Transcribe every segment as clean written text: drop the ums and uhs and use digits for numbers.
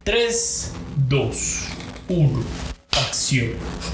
3, 2, 1, acción.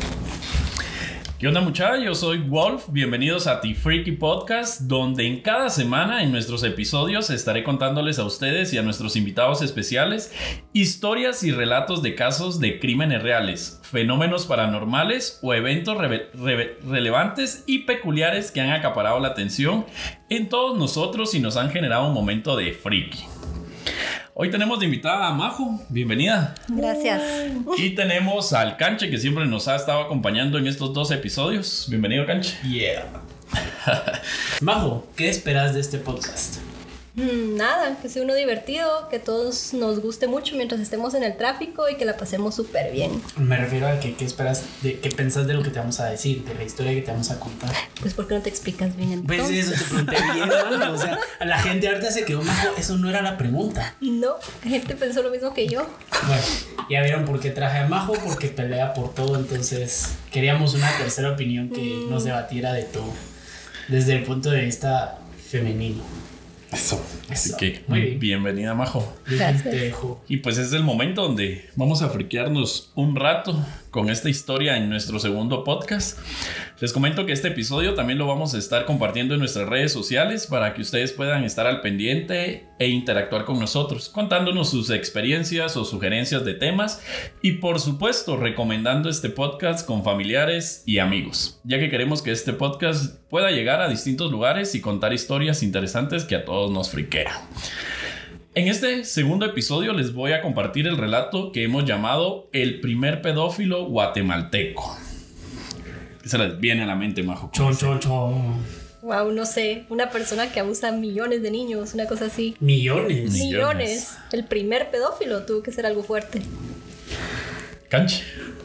¿Qué onda, muchachos? Yo soy Wolf, bienvenidos a The Freaky Podcast, donde en cada semana en nuestros episodios estaré contándoles a ustedes y a nuestros invitados especiales historias y relatos de casos de crímenes reales, fenómenos paranormales o eventos relevantes y peculiares que han acaparado la atención en todos nosotros y nos han generado un momento de freaky. Hoy tenemos de invitada a Majo, bienvenida. Gracias. Y tenemos al Canche, que siempre nos ha estado acompañando en estos 2 episodios. Bienvenido, Canche. Yeah. Majo, ¿qué esperas de este podcast? Nada, que sea uno divertido, que todos nos guste mucho mientras estemos en el tráfico y que la pasemos súper bien. Me refiero a que qué esperas, qué pensás de lo que te vamos a decir, de la historia que te vamos a contar. Pues ¿por qué no te explicas bien entonces? Pues eso te pregunté bien, ¿no? O sea, a la gente ahorita se quedó, Majo, eso no era la pregunta. No, la gente pensó lo mismo que yo. Bueno, ya vieron por qué traje a Majo, porque pelea por todo, entonces queríamos una tercera opinión que nos debatiera de todo, desde el punto de vista femenino. Eso. Así que Muy bien. bienvenida, Majo. Gracias. Te dejo. Y pues es el momento donde vamos a friquearnos un rato con esta historia en nuestro segundo podcast. Les comento que este episodio también lo vamos a estar compartiendo en nuestras redes sociales para que ustedes puedan estar al pendiente e interactuar con nosotros, contándonos sus experiencias o sugerencias de temas y por supuesto recomendando este podcast con familiares y amigos, ya que queremos que este podcast pueda llegar a distintos lugares y contar historias interesantes que a todos nos friquea. En este segundo episodio les voy a compartir el relato que hemos llamado El primer pedófilo guatemalteco. ¿Qué se les viene a la mente, Majo? Chon. Wow, no sé, una persona que abusa a millones de niños, una cosa así. Millones. El primer pedófilo tuvo que ser algo fuerte. Canche.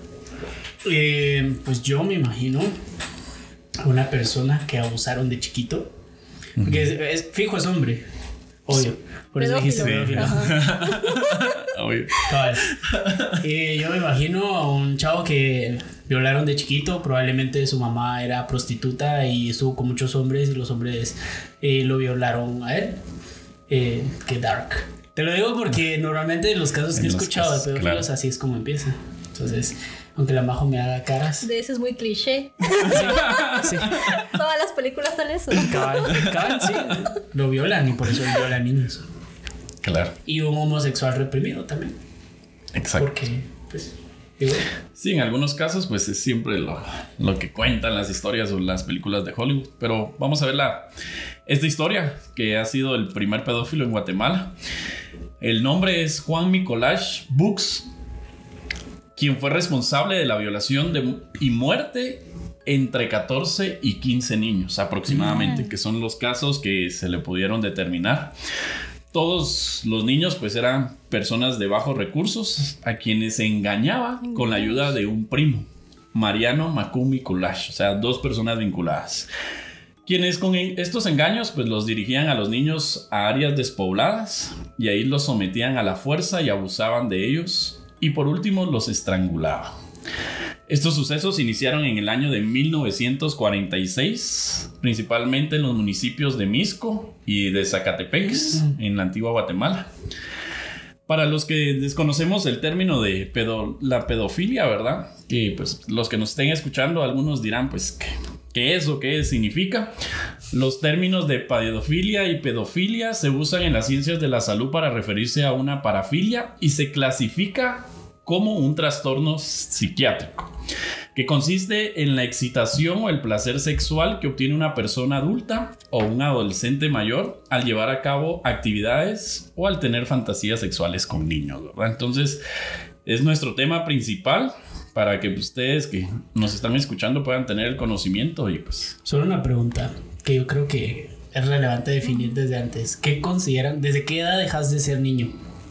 Pues yo me imagino una persona que abusaron de chiquito. Porque fijo es hombre. Obvio. Por eso dijiste pedófilo. Obvio. Cabal. Yo me imagino a un chavo que violaron de chiquito. Probablemente su mamá era prostituta y estuvo con muchos hombres y los hombres lo violaron a él. Qué dark. Te lo digo porque normalmente en los casos que he escuchado de pedófilos, claro, así es como empieza. Entonces, aunque la Majo me haga caras. De eso es muy cliché. Sí. Todas las películas son eso. Cabal, sí. Lo violan y por eso violan niños. Claro. Y un homosexual reprimido también. Exacto. Porque, pues, digo. Sí, en algunos casos, pues es siempre lo que cuentan las historias o las películas de Hollywood. Pero vamos a ver esta historia que ha sido el primer pedófilo en Guatemala. El nombre es Juan Nicolás Bux, quien fue responsable de la violación y muerte entre 14 y 15 niños aproximadamente, que son los casos que se le pudieron determinar. Todos los niños pues eran personas de bajos recursos a quienes se engañaba con la ayuda de un primo, Mariano Macumi Kulash, o sea, 2 personas vinculadas, quienes con estos engaños pues los dirigían a los niños a áreas despobladas y ahí los sometían a la fuerza y abusaban de ellos y por último los estrangulaban. Estos sucesos iniciaron en el año de 1946, principalmente en los municipios de Mixco y de Zacatepeques, en la antigua Guatemala. Para los que desconocemos el término de la pedofilia, ¿verdad? Que pues los que nos estén escuchando, algunos dirán pues ¿qué es o qué significa? Los términos de pedofilia y pedofilia se usan en las ciencias de la salud para referirse a una parafilia y se clasifica como un trastorno psiquiátrico que consiste en la excitación o el placer sexual que obtiene una persona adulta o un adolescente mayor al llevar a cabo actividades o al tener fantasías sexuales con niños, ¿verdad? Entonces es nuestro tema principal para que ustedes que nos están escuchando puedan tener el conocimiento y pues... Solo una pregunta que yo creo que es relevante definir desde antes. ¿Qué consideran? ¿Desde qué edad dejas de ser niño?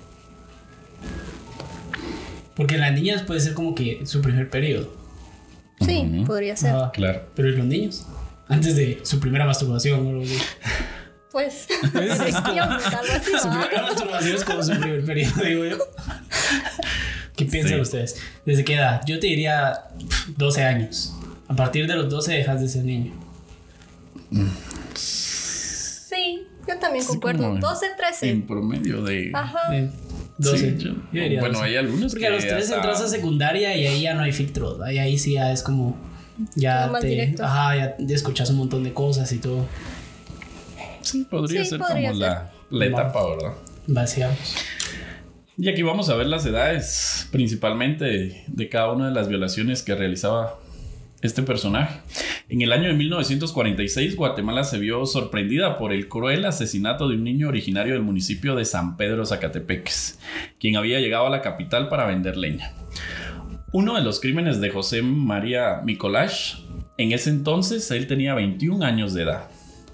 Porque en las niñas puede ser como que su primer periodo. Sí, podría ser. Claro. Pero en los niños, antes de su primera masturbación o algo así. Pues, erección, algo así. Su primera masturbación es como su primer periodo, digo yo. ¿Qué piensan ustedes? ¿Desde qué edad? Yo te diría 12 años. A partir de los 12 dejas de ser niño. Sí, yo también concuerdo. 12, 13. En promedio de... Ajá. 12. Sí, Yo diría bueno, 12. hay algunos porque a los 13 entras a secundaria y ahí ya no hay filtros. Ahí sí ya es como. Ya Todo más te. directo. Ajá, ya escuchas un montón de cosas y todo. Sí, podría Sí, ser podría como ser. la etapa, ¿verdad? Vaciamos. Y aquí vamos a ver las edades, principalmente de cada una de las violaciones que realizaba este personaje. En el año de 1946, Guatemala se vio sorprendida por el cruel asesinato de un niño originario del municipio de San Pedro Zacatepeques, quien había llegado a la capital para vender leña. Uno de los crímenes de José María Mikolash, en ese entonces él tenía 21 años de edad.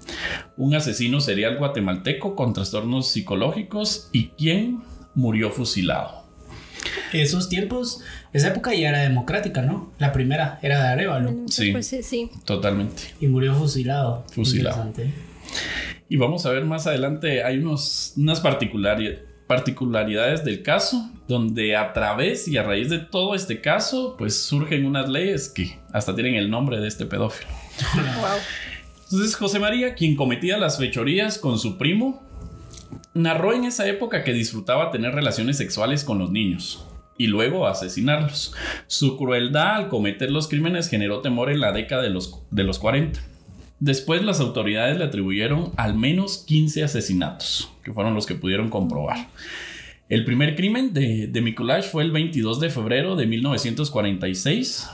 Un asesino serial guatemalteco con trastornos psicológicos y quien murió fusilado. Esos tiempos, esa época ya era democrática, ¿no? La primera era de Arévalo. Sí. Pues sí. Totalmente. Y murió fusilado. Fusilado. Interesante. Y vamos a ver más adelante, hay unas particularidades del caso, donde a través y a raíz de todo este caso, pues surgen unas leyes que hasta tienen el nombre de este pedófilo. Wow. Entonces José María, quien cometía las fechorías con su primo, narró en esa época que disfrutaba tener relaciones sexuales con los niños y luego asesinarlos. Su crueldad al cometer los crímenes generó temor en la década de los 40. Después las autoridades le atribuyeron al menos 15 asesinatos, que fueron los que pudieron comprobar. El primer crimen de Mikolash fue el 22 de febrero de 1946.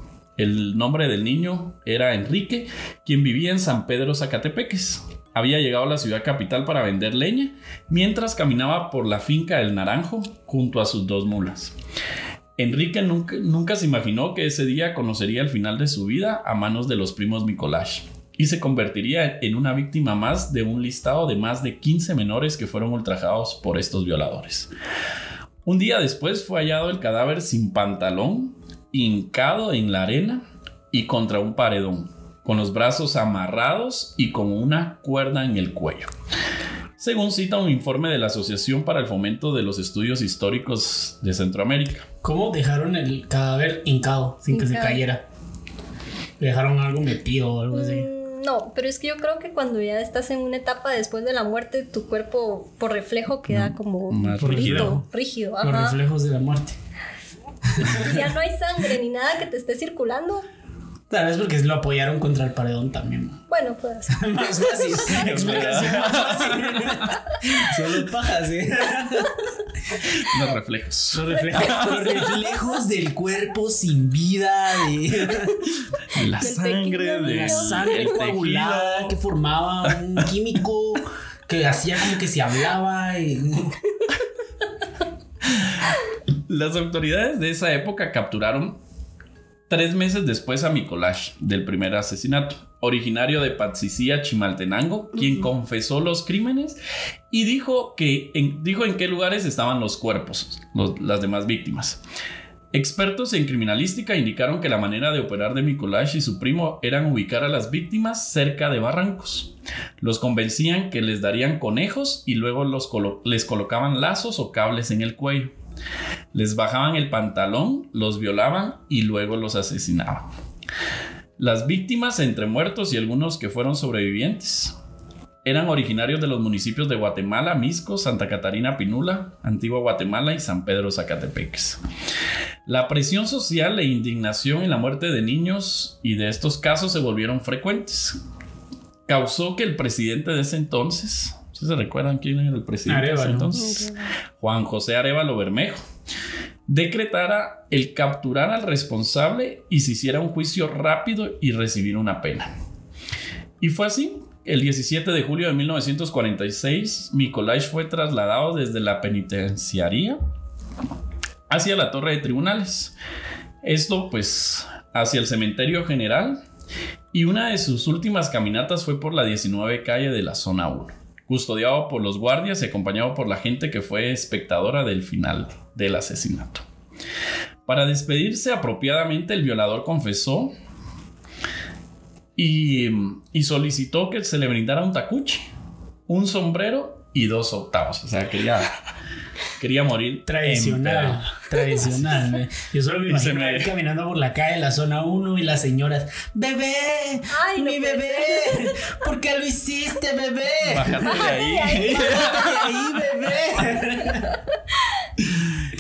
El nombre del niño era Enrique, quien vivía en San Pedro Zacatepeques. Había llegado a la ciudad capital para vender leña, mientras caminaba por la finca del Naranjo junto a sus 2 mulas. Enrique nunca se imaginó que ese día conocería el final de su vida a manos de los primos Mikolash y se convertiría en una víctima más de un listado de más de 15 menores que fueron ultrajados por estos violadores. Un día después fue hallado el cadáver sin pantalón, hincado en la arena y contra un paredón, con los brazos amarrados y con una cuerda en el cuello. Según cita un informe de la Asociación para el Fomento de los Estudios Históricos de Centroamérica. ¿Cómo dejaron el cadáver hincado sin que se cayera? ¿Le dejaron algo metido o algo así? No, pero es que yo creo que cuando ya estás en una etapa después de la muerte, tu cuerpo por reflejo queda como más rígido. Los Ajá. reflejos de la muerte. Ya no hay sangre ni nada que te esté circulando. Tal vez porque lo apoyaron contra el paredón también. Bueno, puede ser. Más fácil. Explicación más fácil. Solo pajas, ¿eh? Los reflejos. Los reflejos del cuerpo sin vida, La Del sangre pequeño de la sangre el coagulada tejido. que formaba un químico que hacía como que se hablaba. Las autoridades de esa época capturaron 3 meses después a Mikolash del primer asesinato, originario de Patsicía, Chimaltenango, quien confesó los crímenes y dijo en qué lugares estaban los cuerpos, las demás víctimas. Expertos en criminalística indicaron que la manera de operar de Mikolash y su primo eran ubicar a las víctimas cerca de barrancos. Los convencían que les darían conejos y luego les colocaban lazos o cables en el cuello. Les bajaban el pantalón, los violaban y luego los asesinaban. Las víctimas, entre muertos y algunos que fueron sobrevivientes, eran originarios de los municipios de Guatemala, Mixco, Santa Catarina Pinula, Antigua Guatemala y San Pedro Zacatepeques. La presión social e indignación en la muerte de niños y de estos casos se volvieron frecuentes. Causó que el presidente de ese entonces, ¿sí se recuerdan quién era el presidente de ese entonces? Juan José Arévalo Bermejo, decretara el capturar al responsable y se hiciera un juicio rápido y recibir una pena. Y fue así. El 17 de julio de 1946, Mikolash fue trasladado desde la penitenciaría hacia la torre de tribunales. Esto pues hacia el cementerio general, y una de sus últimas caminatas fue por la 19 calle de la zona 1, custodiado por los guardias y acompañado por la gente que fue espectadora del final del asesinato. Para despedirse apropiadamente, el violador confesó y solicitó que se le brindara un tacuche, un sombrero y 2 octavos. O sea, quería morir tradicional. Yo solo me imagino ir caminando por la calle de la zona 1 y las señoras: ¡Bebé! ¡Ay, ¡Mi bebé! ¿Por qué lo hiciste, bebé? Bájate de ahí. ¡Bájate de ahí, bebé!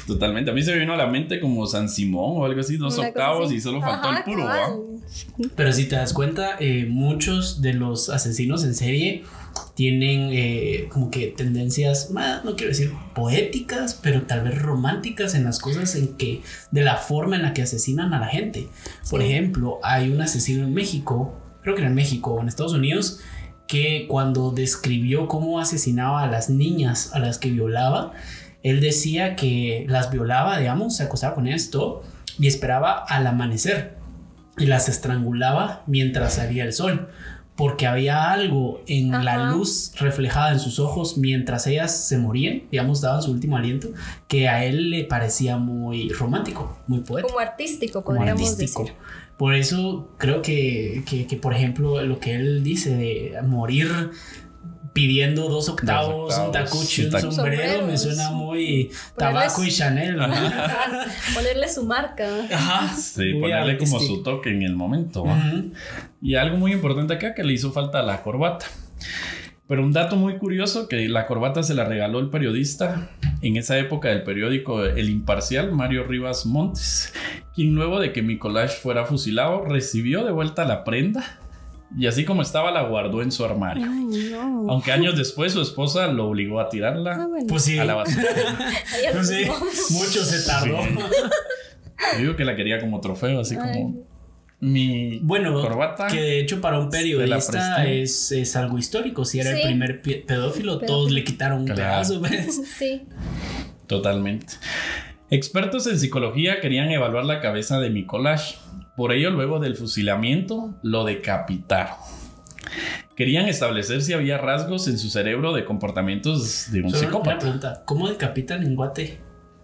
Totalmente. A mí se me vino a la mente como San Simón o algo así, 2 Una cosa octavos así. y solo faltó Ajá, el puro. cabal. Pero si te das cuenta, muchos de los asesinos en serie tienen como que tendencias, no quiero decir poéticas, pero tal vez románticas en las cosas en que, de la forma en la que asesinan a la gente. Por ejemplo, hay un asesino en México, creo que era en México o en Estados Unidos, que cuando describió cómo asesinaba a las niñas a las que violaba, él decía que las violaba, digamos, se acostaba con ellas todo y esperaba al amanecer y las estrangulaba mientras salía el sol, porque había algo en la luz reflejada en sus ojos mientras ellas se morían, digamos, daban su último aliento, que a él le parecía muy romántico, muy poético. Como artístico, Como podríamos artístico. decir. Por eso creo que, por ejemplo, lo que él dice de morir pidiendo 2 octavos, un tacucho y un sombrero, me suena muy tabaco y Chanel, ¿no? Ponerle su marca. Ajá. Sí, Muy ponerle como artístico. su toque en el momento. Y algo muy importante acá, que le hizo falta la corbata. Pero un dato muy curioso, que la corbata se la regaló el periodista en esa época del periódico El Imparcial, Mario Rivas Montes, quien luego de que Mikoláš fuera fusilado recibió de vuelta la prenda y así como estaba la guardó en su armario. Ay, no. Aunque años después su esposa lo obligó a tirarla Bueno. Pues sí, a la basura. Ahí pues sí, mucho se tardó. Sí. Yo digo que la quería como trofeo, así como mi Bueno, corbata. que de hecho para un periodista es algo histórico. Si era el Sí. primer pedófilo, todos le quitaron un Claro. pedazo, ¿ves? Sí. Totalmente. Expertos en psicología querían evaluar la cabeza de Mikoláš. Por ello, luego del fusilamiento, lo decapitaron. Querían establecer si había rasgos en su cerebro de comportamientos de un Solo una psicópata. pregunta, ¿cómo decapitan en Guate?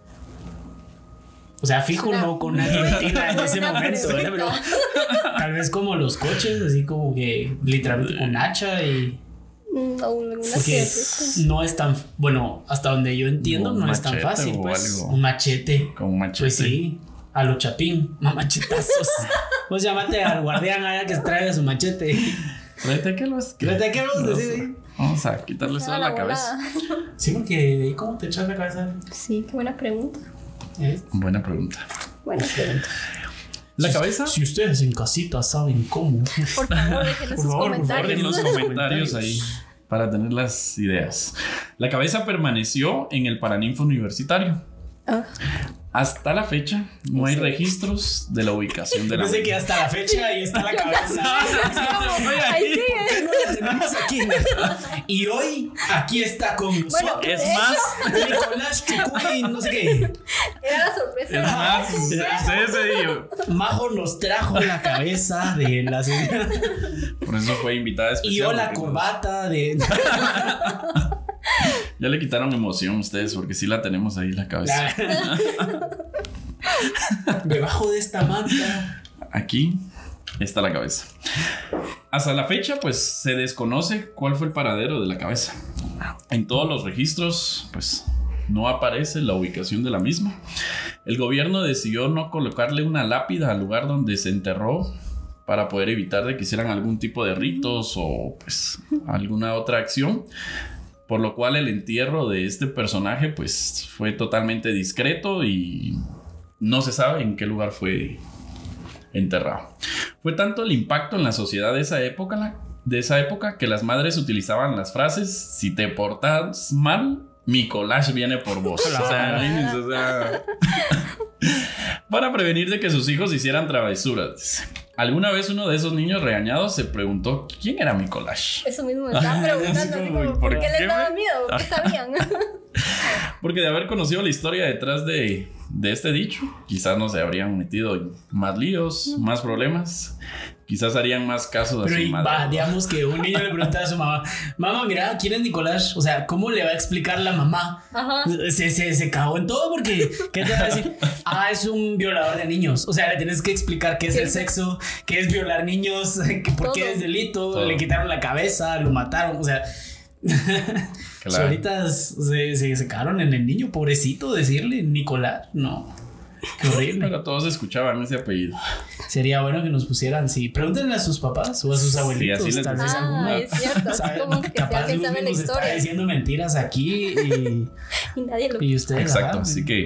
O sea, fijo Una- no con una guillotina en ese Buena momento, ¿eh? Pero pregunta. tal vez como los coches, así como que literalmente con hacha y... O alguna Porque serie. no es tan... Bueno, hasta donde yo entiendo Un no es tan machete fácil, o pues. algo. Un machete. Con un machete. Pues sí, a lo chapín, machetazos. Pues llámate al guardián allá que traiga su machete. Tráete que los. Tráete que los decide. Vamos a quitarle Ah, solo la cabeza. volada. Sí, porque de ahí cómo te echas la cabeza. Sí, qué buena pregunta. Buena pregunta. Buena pregunta. La cabeza. Si ustedes en casita saben cómo. Por favor, déjenos sus comentarios. En los comentarios ahí para tener las ideas. La cabeza permaneció en el Paraninfo Universitario. Ah. Hasta la fecha no hay registros de la ubicación de la Pensé que hasta la fecha ahí está la cabeza. Ahí sigue. No la tenemos aquí. Y hoy aquí está con nosotros. Bueno, Es de más, Nicolás Chucuy, no sé qué. Era la sorpresa. es más, ustedes se dijo. Majo nos trajo la cabeza de la señora. Por eso fue invitada especial. Y yo la porque corbata de. Ya le quitaron emoción a ustedes porque sí la tenemos ahí la cabeza. Debajo de esta manta. Aquí está la cabeza. Hasta la fecha, pues se desconoce cuál fue el paradero de la cabeza. En todos los registros, pues no aparece la ubicación de la misma. El gobierno decidió no colocarle una lápida al lugar donde se enterró para poder evitar de que hicieran algún tipo de ritos o pues alguna otra acción. Por lo cual el entierro de este personaje pues fue totalmente discreto y no se sabe en qué lugar fue enterrado. Fue tanto el impacto en la sociedad de esa época que las madres utilizaban las frases: si te portas mal, Mikoláš viene por vos. O sea, imagínense, o sea, para prevenir de que sus hijos hicieran travesuras. Alguna vez uno de esos niños regañados se preguntó quién era Mikoláš. Eso mismo me estaba preguntando. Así como, ¿por qué les daba miedo? ¿Qué sabían? Porque de haber conocido la historia detrás de este dicho, quizás no se habrían metido en más líos, más problemas. Quizás harían más casos a Pero su madre. digamos que un niño le pregunta a su mamá: mamá, mira, ¿quién es Nicolás? O sea, ¿cómo le va a explicar la mamá? Ajá. Se cagó en todo porque ¿qué te va a decir? Es un violador de niños. O sea, le tienes que explicar qué es el sexo, qué es violar niños, por qué es delito, Todo. le quitaron la cabeza, lo mataron. O sea, Claro. solitas se cagaron en el niño, pobrecito, decirle Nicolás. No, qué horrible. Pero todos escuchaban ese apellido. Sería bueno que nos pusieran, sí. Pregúntenle a sus papás o a sus abuelitos. así les Tal vez decimos. alguno. Es cierto. Así ¿Sabe? como que si Capaz alguien Luz sabe la nos está historia diciendo mentiras aquí y nadie lo. y ustedes. Exacto, ajá. así que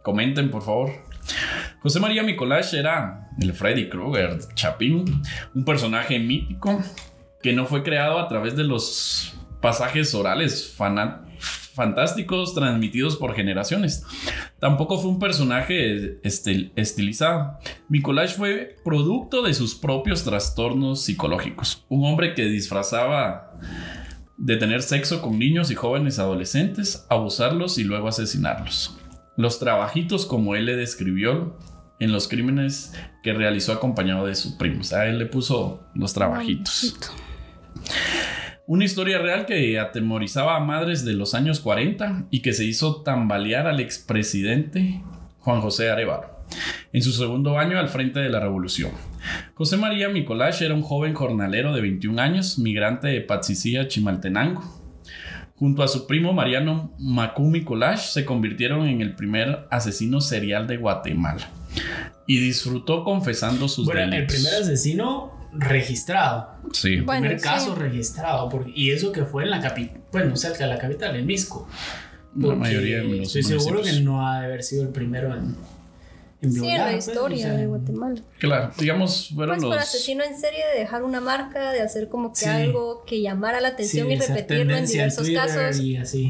comenten, por favor. José María Micolash era el Freddy Krueger Chapín, un personaje mítico que no fue creado a través de los pasajes orales fantásticos transmitidos por generaciones. Tampoco fue un personaje estilizado. Micolash fue producto de sus propios trastornos psicológicos. Un hombre que disfrazaba de tener sexo con niños y jóvenes adolescentes, abusarlos y luego asesinarlos. Los trabajitos, como él le describió en los crímenes que realizó acompañado de su primo. O sea, él le puso los trabajitos. Una historia real que atemorizaba a madres de los años 40 y que se hizo tambalear al expresidente Juan José Arévalo en su segundo año al frente de la revolución. José María Micolash era un joven jornalero de 21 años, migrante de Patsicía, Chimaltenango. Junto a su primo Mariano Macú Micolash se convirtieron en el primer asesino serial de Guatemala y disfrutó confesando sus delitos. El primer asesino registrado. Sí. El primer caso registrado. Y eso que fue en la capital, bueno, cerca de la capital, en Misco. La mayoría de los estoy seguro que no ha de haber sido el primero en violar. Sí, en la historia de Guatemala. Claro, digamos, fueron pues los... por asino en serie, de dejar una marca, de hacer como que sí. algo que llamara la atención, sí, y repetirlo en diversos casos. Y así.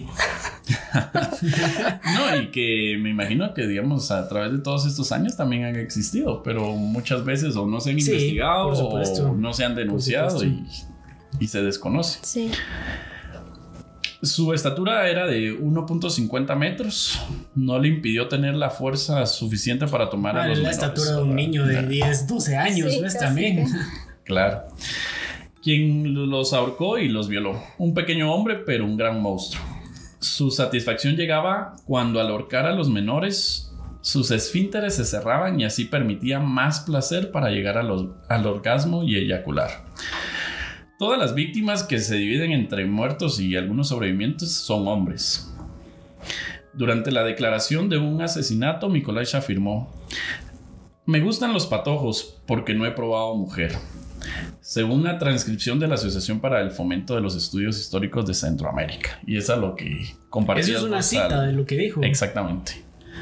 No, y que me imagino que, digamos, a través de todos estos años también han existido, pero muchas veces o no se han investigado o no se han denunciado y se desconoce. Sí. Su estatura era de 1.50 metros. No le impidió tener la fuerza suficiente para tomar a los la menores. estatura de un niño de 10, 12 años, sí, ¿ves? También. Claro. Quien los ahorcó y los violó. Un pequeño hombre, pero un gran monstruo. Su satisfacción llegaba cuando al ahorcar a los menores, sus esfínteres se cerraban y así permitía más placer para llegar al orgasmo y eyacular. Todas las víctimas, que se dividen entre muertos y algunos sobrevivientes, son hombres. Durante la declaración de un asesinato, Micolash afirmó: "Me gustan los patojos porque no he probado mujer", según la transcripción de la Asociación para el Fomento de los Estudios Históricos de Centroamérica. Y esa es lo que compartía. Eso es una cita de lo que dijo. Exactamente.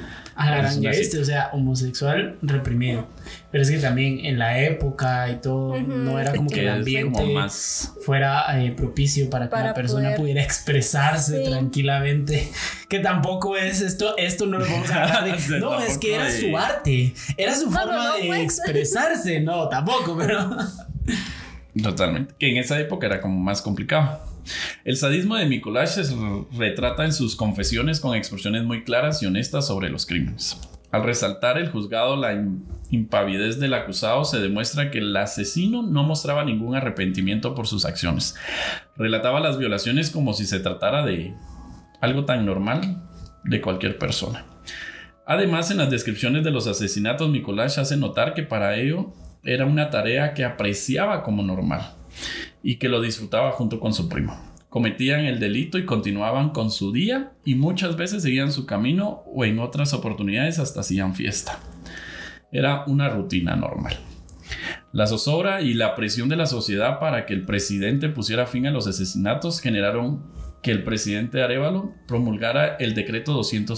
Ya viste, o sea, homosexual reprimido. Pero es que también en la época y todo, no era como que el ambiente como más fuera propicio para que la persona pudiera expresarse tranquilamente. Que tampoco es esto no lo vamos a hablar de. No, es que era su arte, era su forma de expresarse. No, tampoco, pero. Totalmente. Que en esa época era como más complicado. El sadismo de Micolash se retrata en sus confesiones con expresiones muy claras y honestas sobre los crímenes. Al resaltar el juzgado la impavidez del acusado, se demuestra que el asesino no mostraba ningún arrepentimiento por sus acciones. Relataba las violaciones como si se tratara de algo tan normal de cualquier persona. Además, en las descripciones de los asesinatos, Micolash hace notar que para ello era una tarea que apreciaba como normal y que lo disfrutaba junto con su primo. Cometían el delito y continuaban con su día, y muchas veces seguían su camino, o en otras oportunidades hasta hacían fiesta. Era una rutina normal. La zozobra y la presión de la sociedad para que el presidente pusiera fin a los asesinatos generaron que el presidente Arévalo promulgara el decreto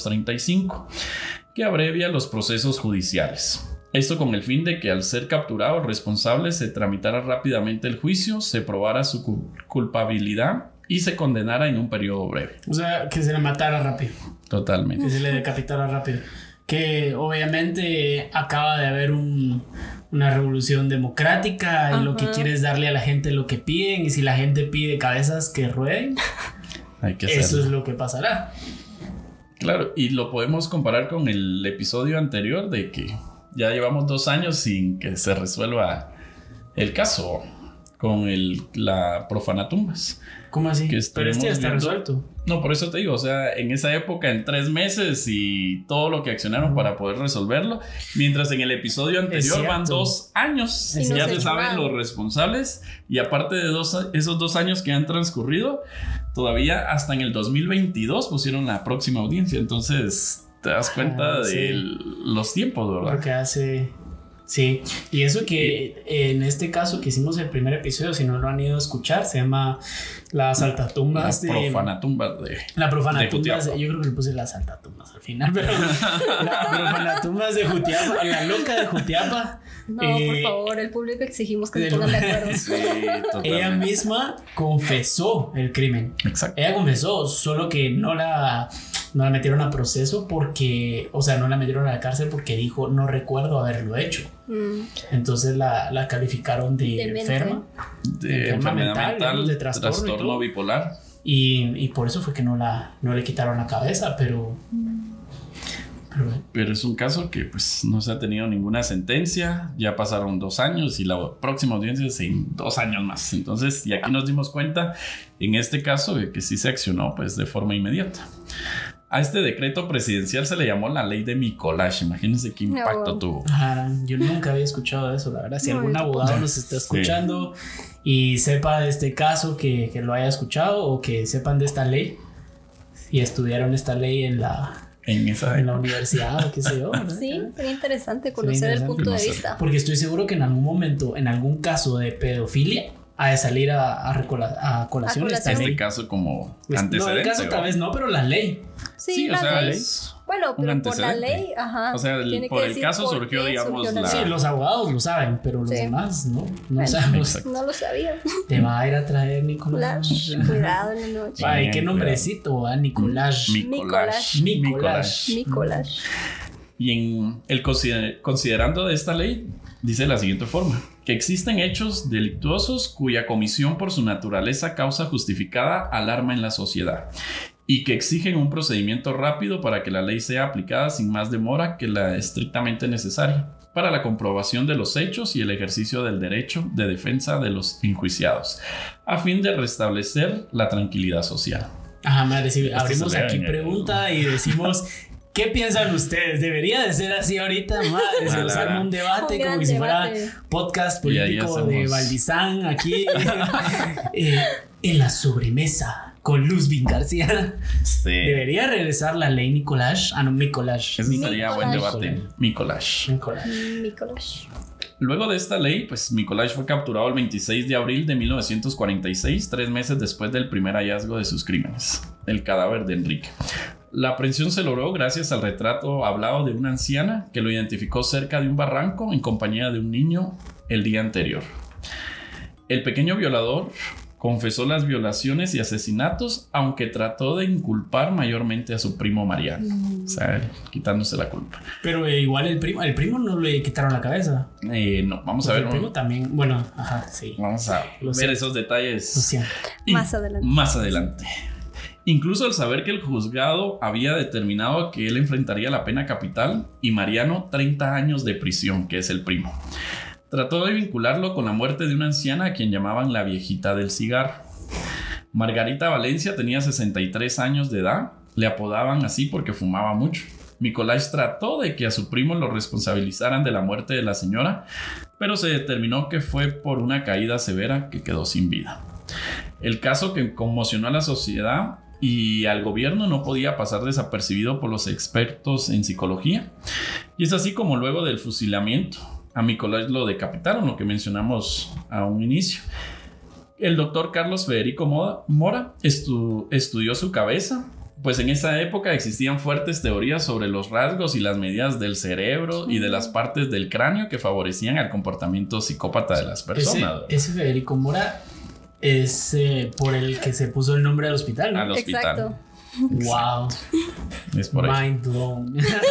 235, que abrevia los procesos judiciales. Esto con el fin de que, al ser capturado el responsable, se tramitara rápidamente el juicio, se probara su culpabilidad y se condenara en un periodo breve. O sea, que se le matara rápido. Totalmente. Que se le decapitara rápido. Que obviamente acaba de haber una revolución democrática. Y lo que quiere es darle a la gente lo que piden. Y si la gente pide cabezas que rueden, hay que hacerlo. Eso es lo que pasará. Claro, y lo podemos comparar con el episodio anterior de que ya llevamos 2 años sin que se resuelva el caso con la profanatumbas. ¿Cómo así? Pero este ya está resuelto. No, por eso te digo, o sea, en esa época, en 3 meses y todo lo que accionaron para poder resolverlo, mientras en el episodio anterior van 2 años, ya se saben los responsables, y aparte de esos 2 años que han transcurrido, todavía hasta en el 2022 pusieron la próxima audiencia. Entonces te das cuenta de los tiempos, ¿verdad? Porque hace Sí, y eso que en este caso que hicimos el primer episodio, si no lo han ido a escuchar, se llama Las Saltatumbas La Profanatumbas de... La Profanatumbas, Jutiapa. yo creo que le puse Las Saltatumbas al final, pero La Profanatumbas de Jutiapa, La Loca de Jutiapa. No, por favor, el público exigimos que se pongan de acuerdo. Sí, totalmente. Ella misma confesó el crimen. Exacto. Ella confesó, solo que no la metieron a proceso porque, o sea, no la metieron a la cárcel porque dijo, no recuerdo haberlo hecho. Entonces la calificaron de enferma. De enfermedad mental, de trastorno bipolar. Y por eso fue que no le quitaron la cabeza, pero es un caso que pues no se ha tenido ninguna sentencia. Ya pasaron 2 años y la próxima audiencia es en 2 años más. Entonces, y aquí nos dimos cuenta en este caso de que sí se accionó pues de forma inmediata. A este decreto presidencial se le llamó la ley de Mikolash. Imagínense qué impacto tuvo. Yo nunca había escuchado de eso, la verdad. Si No, algún abogado nos está escuchando y sepa de este caso, que lo haya escuchado o que sepan de esta ley y estudiaron esta ley en la universidad o qué sé yo, ¿verdad? Sí, sería interesante conocer el punto de vista. Porque estoy seguro que en algún momento, en algún caso de pedofilia, ha de salir a colación esta En ley. este caso como Pues, antecedente. No, el caso tal vez no, pero la ley. Sí, o la sea, ley. es Bueno, pero un por la antecedente. ley, ajá. O sea, tiene por que el decir caso por surgió, qué digamos, surgió la- Sí, los abogados lo saben, pero los Sí. demás no Bueno, sabemos. Exacto. No lo sabía. Te va a ir a traer Nicolás. Flash, cuidado en la noche. Ay, qué nombrecito, ¿va? Nicolás. Mikolash. Mikolash. Nicolás. Y en el considerando de esta ley, dice de la siguiente forma: que existen hechos delictuosos cuya comisión por su naturaleza causa justificada alarma en la sociedad y que exigen un procedimiento rápido para que la ley sea aplicada sin más demora que la estrictamente necesaria para la comprobación de los hechos y el ejercicio del derecho de defensa de los enjuiciados, a fin de restablecer la tranquilidad social. Ajá, madre, si Esto abrimos se lee aquí en el- pregunta y decimos, ¿qué piensan ustedes? ¿Debería de ser así ahorita? Madre, se nos arma un debate Un como gran que si fuera debate. podcast Y ahí político hacemos- de Valdizán aquí en la sobremesa con Luzbin García. Sí. ¿Debería regresar la ley Nicolás? Ah, no, Mikolash. Ese sería buen Mikolash. debate. Mikolash. Nicolás. Nicolás. Luego de esta ley, pues Mikolash fue capturado el 26 de abril de 1946, 3 meses después del primer hallazgo de sus crímenes, el cadáver de Enrique. La aprehensión se logró gracias al retrato hablado de una anciana que lo identificó cerca de un barranco en compañía de un niño el día anterior. El pequeño violador confesó las violaciones y asesinatos, aunque trató de inculpar mayormente a su primo Mariano, o sea, quitándose la culpa. Pero igual el primo no le quitaron la cabeza. No, vamos a ver. El primo también, bueno, ajá, sí. Vamos a Lo ver siento. esos detalles Lo siento. Más adelante. Más adelante. Incluso al saber que el juzgado había determinado que él enfrentaría la pena capital y Mariano 30 años de prisión, que es el primo, trató de vincularlo con la muerte de una anciana a quien llamaban la viejita del cigarro. Margarita Valencia tenía 63 años de edad, le apodaban así porque fumaba mucho. Mikolash trató de que a su primo lo responsabilizaran de la muerte de la señora, pero se determinó que fue por una caída severa que quedó sin vida. El caso, que conmocionó a la sociedad y al gobierno, no podía pasar desapercibido por los expertos en psicología, y es así como luego del fusilamiento a Mikolash lo decapitaron, lo que mencionamos a un inicio. El doctor Carlos Federico Mora estudió su cabeza, pues en esa época existían fuertes teorías sobre los rasgos y las medidas del cerebro y de las partes del cráneo que favorecían el comportamiento psicópata de las personas. Ese Federico Mora es por el que se puso el nombre del hospital, ¿no? Al hospital. Exacto. Wow. Es por eso. Mind blown.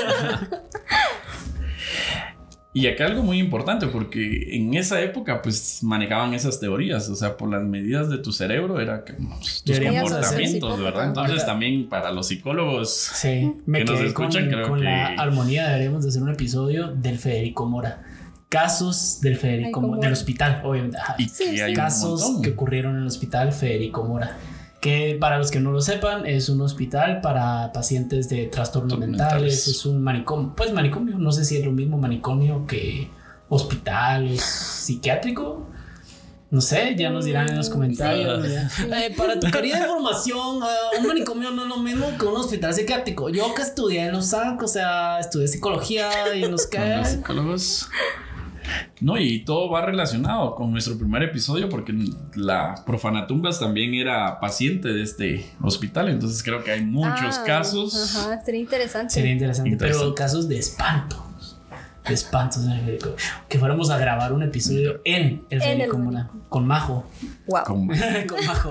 Y acá algo muy importante, porque en esa época pues manejaban esas teorías, o sea, por las medidas de tu cerebro era que tus Deberíamos comportamientos, hacer ¿verdad? Entonces Ahorita- también para los psicólogos Sí, me que nos quedé escuchan, creo con que- la armonía. Deberíamos de hacer un episodio del Federico Mora. Casos del Federico Ay, Mora, ¿cómo? del hospital, obviamente. Ajá. y Sí, que sí. hay un Casos montón. que ocurrieron en el hospital Federico Mora. Que para los que no lo sepan, es un hospital para pacientes de trastornos mentales. Es un manicomio. Pues manicomio, no sé si es lo mismo manicomio que hospital, es psiquiátrico. No sé, ya nos dirán en los comentarios. Sí. Para tu querida información, un manicomio no es lo mismo que un hospital psiquiátrico. Yo que estudié en los SAC, o sea, estudié psicología y en los Con los que... psicólogos. No, y todo va relacionado con nuestro primer episodio porque la Profanatumbas también era paciente de este hospital, entonces creo que hay muchos casos. Ajá, sería interesante. Sería interesante, pero casos de espanto. De espantos en el Federico. Que fuéramos a grabar un episodio en el Federico Mola con Majo. Wow. Con Majo.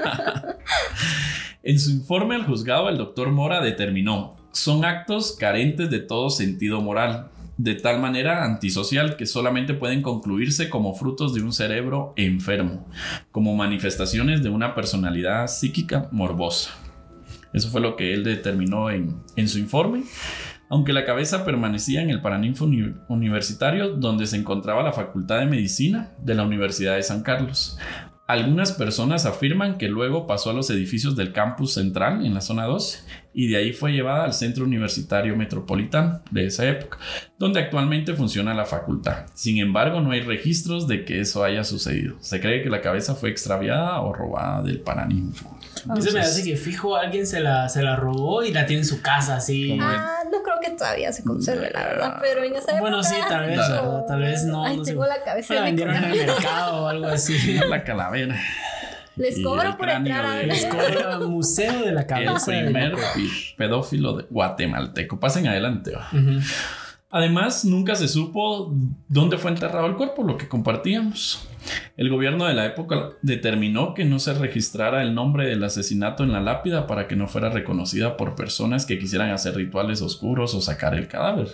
En su informe al juzgado, el doctor Mora determinó: son actos carentes de todo sentido moral, de tal manera antisocial que solamente pueden concluirse como frutos de un cerebro enfermo, como manifestaciones de una personalidad psíquica morbosa. Eso fue lo que él determinó en su informe, aunque la cabeza permanecía en el Paraninfo Universitario, donde se encontraba la Facultad de Medicina de la Universidad de San Carlos. Algunas personas afirman que luego pasó a los edificios del campus central en la zona 12 y de ahí fue llevada al Centro Universitario Metropolitano de esa época, donde actualmente funciona la facultad. Sin embargo, no hay registros de que eso haya sucedido. Se cree que la cabeza fue extraviada o robada del Paraninfo. Entonces me hace que fijo alguien se la robó y la tiene en su casa así. No creo que todavía se conserve, la verdad, pero en esa época. Bueno, sí, tal vez no. Ay, no tengo la cabeza la de mi vendieron en el mercado o algo así. La calavera. Les cobro por entrar a ver. Les cobro Museo de la Cabeza. El primer pedófilo guatemalteco. Pasen adelante. Uh-huh. Además, nunca se supo dónde fue enterrado el cuerpo, lo que compartíamos. El gobierno de la época determinó que no se registrara el nombre del asesinato en la lápida para que no fuera reconocida por personas que quisieran hacer rituales oscuros o sacar el cadáver.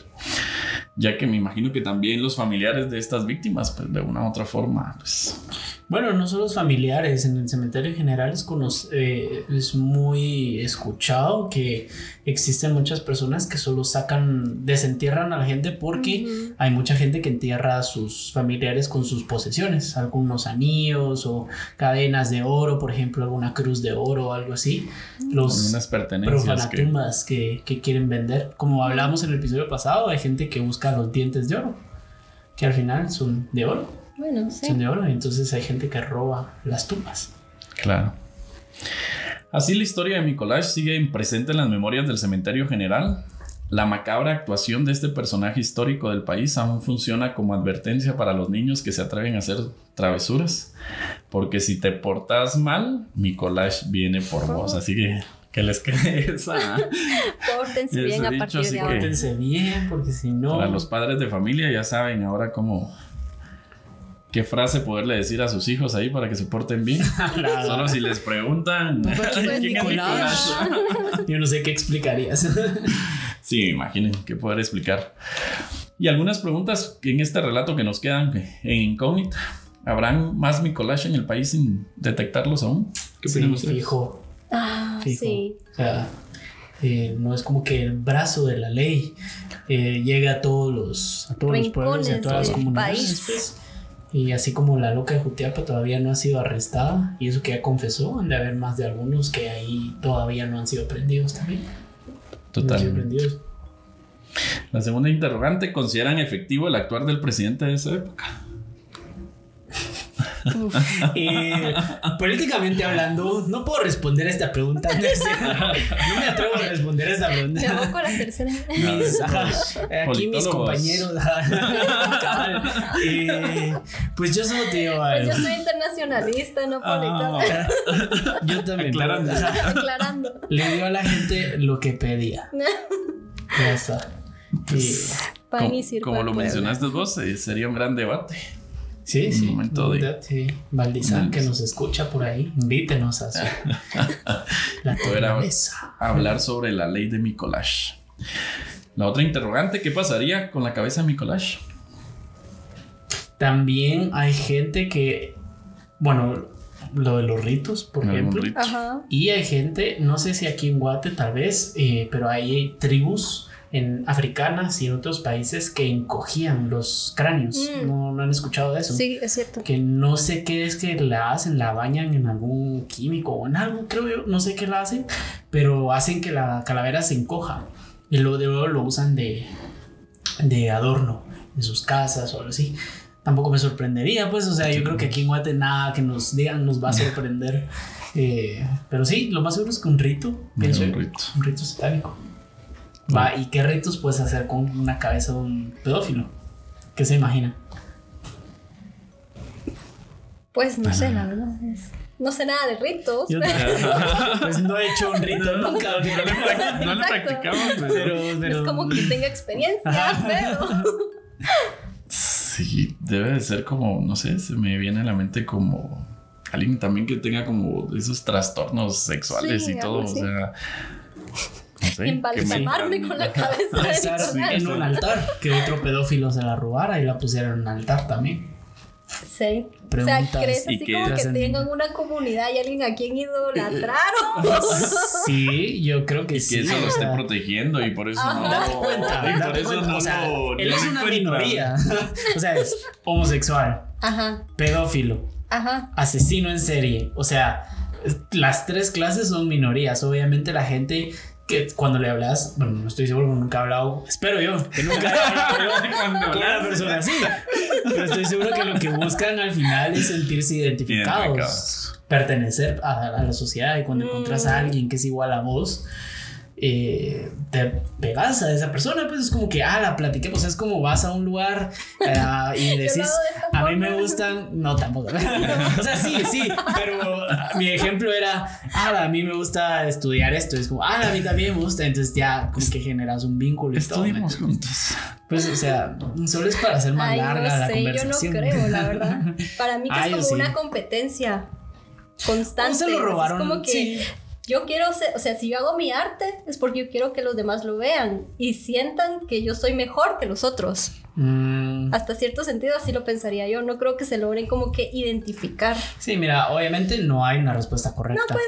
Ya que me imagino que también los familiares de estas víctimas, pues de una u otra forma, pues... Bueno, no solo los familiares, en el cementerio en general es muy escuchado que existen muchas personas que solo desentierran a la gente porque hay mucha gente que entierra a sus familiares con sus posesiones, algunos anillos o cadenas de oro, por ejemplo, alguna cruz de oro o algo así. Unas pertenencias profanatumbas que quieren vender. Como hablamos en el episodio pasado, hay gente que busca los dientes de oro, que al final son de oro. Bueno, sí. Son de oro, entonces hay gente que roba las tumbas. Claro. Así la historia de Micolash sigue presente en las memorias del cementerio general. La macabra actuación de este personaje histórico del país aún funciona como advertencia para los niños que se atreven a hacer travesuras. Porque si te portas mal, Micolash viene por vos. Así que les quede esa... Pórtense bien a partir de ahora. Pórtense bien, porque si no... Para los padres de familia ya saben ahora cómo... ¿Qué frase poderle decir a sus hijos ahí para que se porten bien? Solo si les preguntan ¿quién es Nicolás? Yo no sé qué explicarías. Sí, imaginen qué poder explicar. Y algunas preguntas en este relato que nos quedan en incógnita. ¿Habrán más Micolash en el país sin detectarlos aún? ¿Qué opinan ustedes? Fijo. Sí. O sea, no es como que el brazo de la ley llega a todos los pueblos y a todas las comunidades. Pues. Y así como la loca de Jutiapa todavía no ha sido arrestada, y eso que ya confesó, han de haber más de algunos que ahí todavía no han sido prendidos también. Totalmente. La segunda interrogante: ¿consideran efectivo el actuar del presidente de esa época? Políticamente hablando, no puedo responder a esta pregunta. No me atrevo a responder a esta pregunta. Me voy con la tercera. Aquí mis compañeros. Pues yo solo te digo. Pues yo soy internacionalista, no política. Yo también. Aclarando. Le dio a la gente lo que pedía. Ya está. Como lo mencionaste vos, sería un gran debate. Sí, sí. Momento Valdizán, que nos escucha por ahí, invítenos a su la mesa. Hablar sobre la ley de Micolash. La otra interrogante: ¿qué pasaría con la cabeza de Micolash? También hay gente que, bueno, lo de los ritos, por ejemplo. Ajá. Y hay gente, no sé si aquí en Guate tal vez, pero hay tribus africanas y en otros países que encogían los cráneos. ¿No han escuchado de eso? Sí, es cierto. Que no sé qué es que la hacen, la bañan en algún químico o en algo, creo yo, no sé qué la hacen, pero hacen que la calavera se encoja y luego lo usan de adorno en sus casas o algo así. Tampoco me sorprendería, pues, o sea, yo creo que aquí en Guate nada que nos digan nos va a sorprender. Pero sí, lo más seguro es que un rito, pienso yo, un rito satánico. Va, ¿y qué ritos puedes hacer con una cabeza de un pedófilo? ¿Qué se imagina? Pues no sé, la verdad. No sé nada de ritos. Yo pues no he hecho un rito nunca. No lo practicamos, pero es como que tenga experiencia, pero... Sí, debe de ser como, no sé, se me viene a la mente como alguien también que tenga como esos trastornos sexuales y todo, o sea, no sé. Embalsamarme con la cabeza de estar en un altar, que otro pedófilo se la robara y la pusiera en un altar también. Sí. Preguntas. O sea, ¿crees así como que tengan una comunidad y alguien a quien idolatrar? Sí, yo creo que sí. Que eso lo esté protegiendo y por eso no. Date cuenta, y date por eso cuenta. no, O sea, él no es lo una encuentra. minoría. O sea, es homosexual, Ajá, pedófilo, ajá. asesino en serie. O sea, las tres clases son minorías. Obviamente la gente que cuando le hablas, bueno, no estoy seguro, nunca he hablado, espero yo, que nunca he hablado con una persona así. Pero estoy seguro que lo que buscan al final es sentirse identificados. Pertenecer a la sociedad. Y cuando encuentras a alguien que es igual a vos, te pegas a esa persona, pues es como que, la platiquemos, es como vas a un lugar y decís, a mí me gustan, no tampoco, o sea, sí, pero mi ejemplo era, a mí me gusta estudiar esto, es como, a mí también me gusta, entonces ya como que generas un vínculo y todo. Estuvimos juntos. Pues, o sea, solo es para hacer más larga la conversación. Yo no creo, la verdad. Para mí que es como una competencia constante. Se lo robaron, es como que sí. Yo quiero ser, o sea, si yo hago mi arte es porque yo quiero que los demás lo vean y sientan que yo soy mejor que los otros. Hasta cierto sentido así lo pensaría yo. No creo que se logren como que identificar. Sí, mira, obviamente no hay una respuesta correcta. No,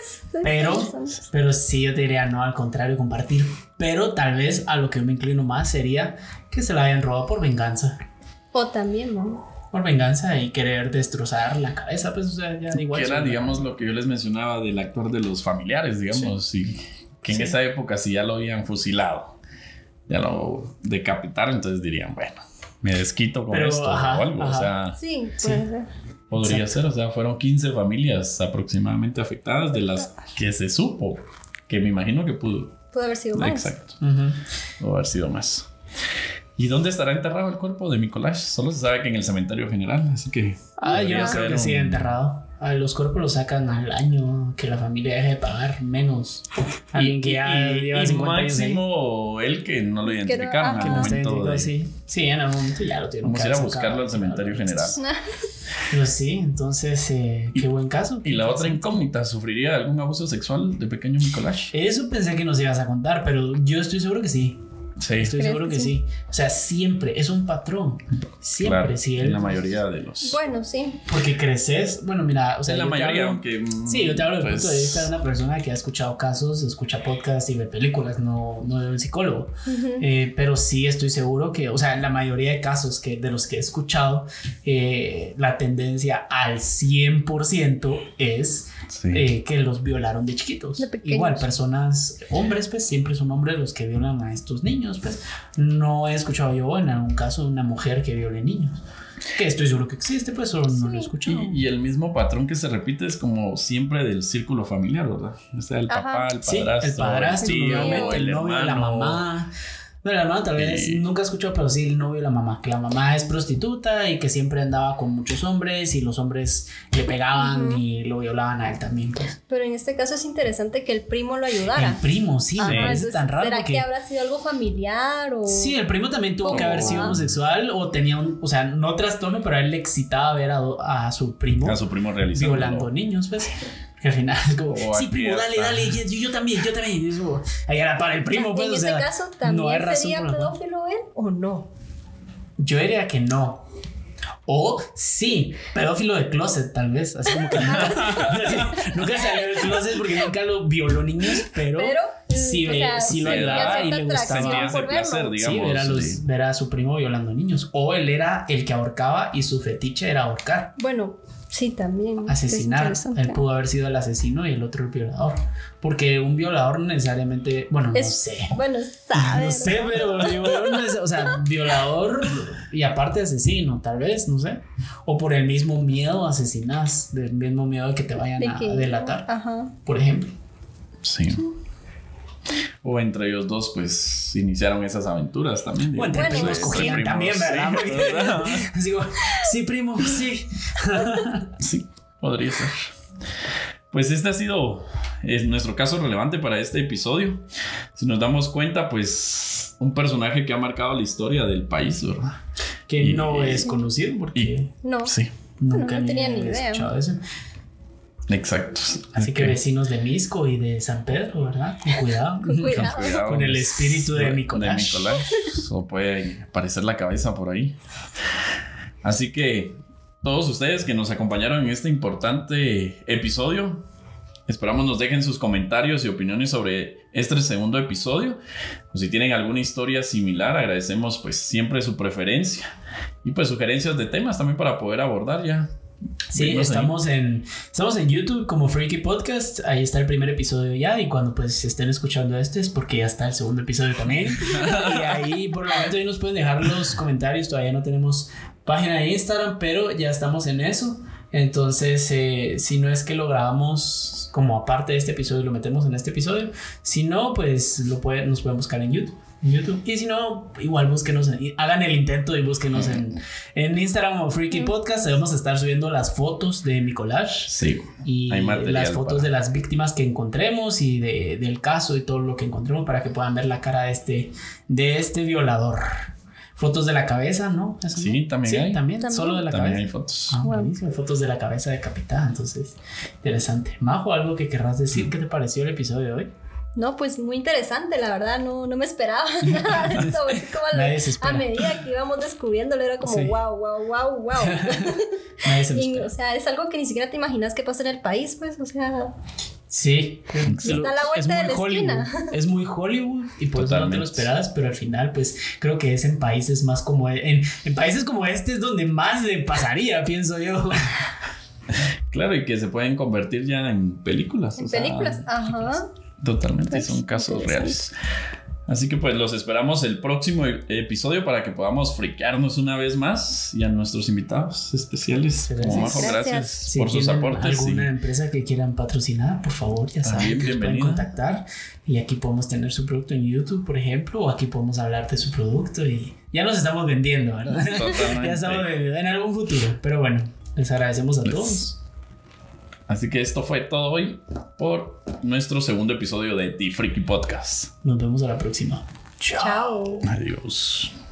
pues. Pero sí yo te diría no, al contrario, compartir. Pero tal vez a lo que yo me inclino más sería que se la hayan robado por venganza. O también, ¿no? Por venganza y querer destrozar la cabeza, pues, o sea, ya igual. Que era, digamos, lo que yo les mencionaba del actor de los familiares, digamos, sí. Y que en esa época si ya lo habían fusilado, ya lo decapitaron, entonces dirían, bueno, me desquito con esto o algo, o sea. Sí, puede ser. Podría ser, o sea, fueron 15 familias aproximadamente afectadas de las que se supo, que me imagino que pudo haber sido más. Exacto. Pudo haber sido más. ¿Y dónde estará enterrado el cuerpo de Mikoláš? Solo se sabe que en el cementerio general, así que... yo no creo que siga enterrado. Los cuerpos los sacan al año, que la familia deje de pagar menos. Alguien que ya lleva 50 años ahí. Máximo él que no lo identificaron que al no está momento identificado, de... sí, en algún momento ya lo tuvieron. Vamos a ir a buscarlo al cementerio general. Pues sí, entonces, qué buen caso. Y la otra incógnita, ¿sufriría algún abuso sexual de pequeño Mikoláš? Eso pensé que nos ibas a contar, pero yo estoy seguro que sí. Sí. Estoy seguro que sí. O sea, siempre es un patrón. Siempre, claro, sí. En la mayoría de los. Bueno, sí. Porque creces. Bueno, mira, o sea, en la mayoría, aunque. Sí, yo te hablo del punto de vista de una persona que ha escuchado casos, escucha podcasts y ve películas, no de un psicólogo. Pero sí estoy seguro que, o sea, en la mayoría de casos de los que he escuchado, la tendencia al 100% es. Sí. Que los violaron de chiquitos. Igual, personas, hombres, pues siempre son hombres los que violan a estos niños. Pues no he escuchado yo en algún caso de una mujer que viole niños. Que estoy seguro que existe, pues solo no lo he escuchado. Y el mismo patrón que se repite es como siempre del círculo familiar, ¿verdad? O sea, el papá, el padrastro, el padrastro, el novio, la mamá. Bueno, la mamá tal vez nunca he escuchado, pero sí el novio y la mamá. Que la mamá es prostituta y que siempre andaba con muchos hombres y los hombres le pegaban y lo violaban a él también. Pues. Pero en este caso es interesante que el primo lo ayudara. El primo, sí, me parece tan raro. ¿Será que habrá sido algo familiar o...? Sí, el primo también tuvo que haber sido homosexual o tenía o sea, no trastorno, pero a él le excitaba ver a su primo. A su primo realizando. Violando niños, pues. Que al final es como, sí, primo, dale, yo también. Eso, ahí era para el primo, pues, en este caso, ¿también no sería pedófilo él o no? Yo diría que no. O sí, pedófilo de closet, tal vez. Así como que nunca salió del closet porque nunca lo violó niños, pero sí lo ayudaba y le gustaba. Placer, digamos, ver a su primo violando niños. O él era el que ahorcaba y su fetiche era ahorcar. Bueno, sí, también. Asesinar. Él pudo haber sido el asesino y el otro el violador. Porque un violador no necesariamente. Bueno, no sé. Bueno, sabe. No sé, pero violador no es. O sea, violador y aparte asesino, tal vez, no sé. O por el mismo miedo asesinas. Del mismo miedo de que te vayan a delatar. Por ejemplo. Sí. O entre ellos dos, pues, iniciaron esas aventuras también. O entre primos cogían también, ¿verdad? Sí, Digo, sí, primo, sí. Sí, Podría ser. Pues este ha sido nuestro caso relevante para este episodio. Si nos damos cuenta, pues un personaje que ha marcado la historia del país, ¿verdad? Que no es conocido porque no. Sí. nunca no tenía ni he idea. escuchado eso. Exacto. Así que vecinos de Misco y de San Pedro, ¿verdad? Con cuidado. Con cuidado. Con el espíritu de Nicolás. O puede aparecer la cabeza por ahí. Así que todos ustedes que nos acompañaron en este importante episodio, esperamos nos dejen sus comentarios y opiniones sobre este segundo episodio. O si tienen alguna historia similar, agradecemos pues siempre su preferencia. Y pues sugerencias de temas también para poder abordar ya. Sí, estamos en YouTube como Freaky Podcast. Ahí está el primer episodio ya. Y cuando pues estén escuchando este es porque ya está el segundo episodio también. Y ahí por el momento ahí nos pueden dejar los comentarios. Todavía no tenemos página de Instagram, pero ya estamos en eso. Entonces si no es que lo grabamos como aparte de este episodio, lo metemos en este episodio. Si no, pues nos pueden buscar en YouTube. Y si no, igual búsquenos, hagan el intento y búsquenos en Instagram o Freaky Podcast. Vamos a estar subiendo las fotos de mi collage. Sí. Y las fotos de las víctimas que encontremos y del caso y todo lo que encontremos para que puedan ver la cara de este violador. Fotos de la cabeza, ¿no? ¿Eso sí, no? también sí, hay. También solo de la también cabeza. Hay fotos. Buenísimo, fotos de la cabeza decapitada. Entonces, interesante. Majo, ¿algo que querrás decir? ¿Qué te pareció el episodio de hoy? No, pues muy interesante, la verdad, no me esperaba nada de esto, así como a medida que íbamos descubriéndolo era como wow. Nadie se lo y, o sea, es algo que ni siquiera te imaginas que pasa en el país, pues, o sea... Sí, está a la vuelta de la esquina. Es muy Hollywood y por eso no te lo esperabas, pero al final pues creo que es en países más como en países como este es donde más le pasaría, pienso yo. Claro, y que se pueden convertir ya en películas. En películas, ajá. Totalmente, pues, son casos reales. Así que pues los esperamos el próximo episodio para que podamos friquearnos una vez más y a nuestros invitados especiales. Como Majo, gracias por sus aportes. Si alguna empresa que quieran patrocinar, por favor, ya saben que pueden contactar. Y aquí podemos tener su producto en YouTube, por ejemplo, o aquí podemos hablar de su producto y ya nos estamos vendiendo, ¿verdad? Totalmente. Ya estamos vendiendo en algún futuro. Pero bueno, les agradecemos a todos. Así que esto fue todo hoy por nuestro segundo episodio de The Freaky Podcast. Nos vemos a la próxima. Chao. Adiós.